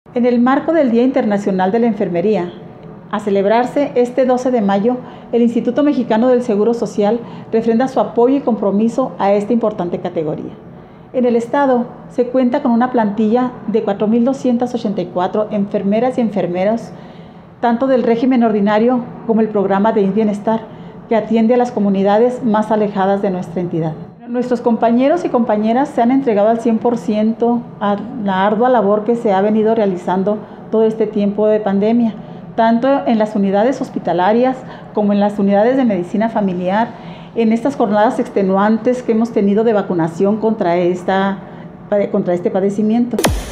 En el marco del Día Internacional de la Enfermería, a celebrarse este 12 de mayo, el Instituto Mexicano del Seguro Social refrenda su apoyo y compromiso a esta importante categoría. En el Estado se cuenta con una plantilla de 4.284 enfermeras y enfermeros, tanto del régimen ordinario como el programa de Bienestar, que atiende a las comunidades más alejadas de nuestra entidad. Nuestros compañeros y compañeras se han entregado al 100% a la ardua labor que se ha venido realizando todo este tiempo de pandemia, tanto en las unidades hospitalarias como en las unidades de medicina familiar, en estas jornadas extenuantes que hemos tenido de vacunación contra este padecimiento.